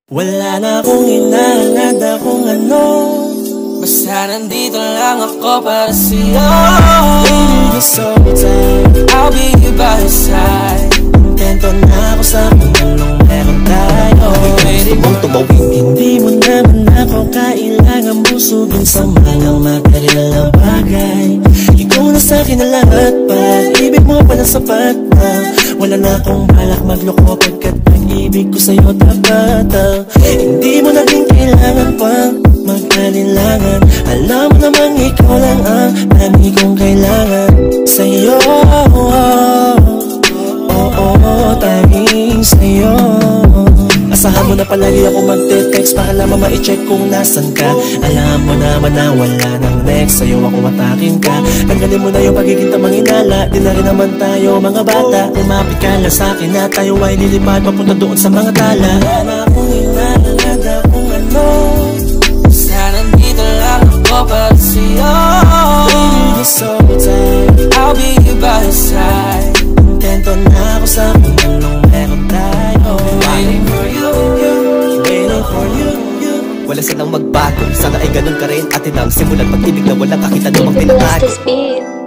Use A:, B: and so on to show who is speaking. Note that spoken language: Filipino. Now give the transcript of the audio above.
A: Wala na akong hinahanad akong ano, basta nandito lang ako para sa'yo. Baby, you're so tight, I'll be by your side. Kontento na ako sa kung anong meron tayo. Pwede mong tumawid, hindi mo naman ako kailangan busugin sa mga material na bagay. Ikaw na sa'kin na lahat, pag-ibig mo pala sapat na. Wala na akong balak magloko pagkat pag-ibig ko sa'yo tapat. Hindi mo na din kailangan pang mag-alinlangan. Alam mo namang ikaw lang ang lagi kong kailangan sa'yo. Tanging sa'yo. Asahan mo na palagi ako magte-text para lamang ma-check kung nasan ka. Alam mo naman na wala nang next, sa'yo ako matakin ka. Tanggalin mo na yung pagiging tamang inala. Di na rin naman tayo mga bata. Lumapit ka lang sa'kin na tayo ay lilipad papunta doon sa mga tala. Wala akong hinahanad akong ano, basta nandito lang ako para sa'yo. Baby, you're so tight, I'll be by your side. Kontento na ako sa kung anong meron tayo. Waiting for you, waiting for you.
B: Wala silang magbago, sana ay ganun ka rin. Atin ang simulan pag-ibig na walang kakita namang tinatago.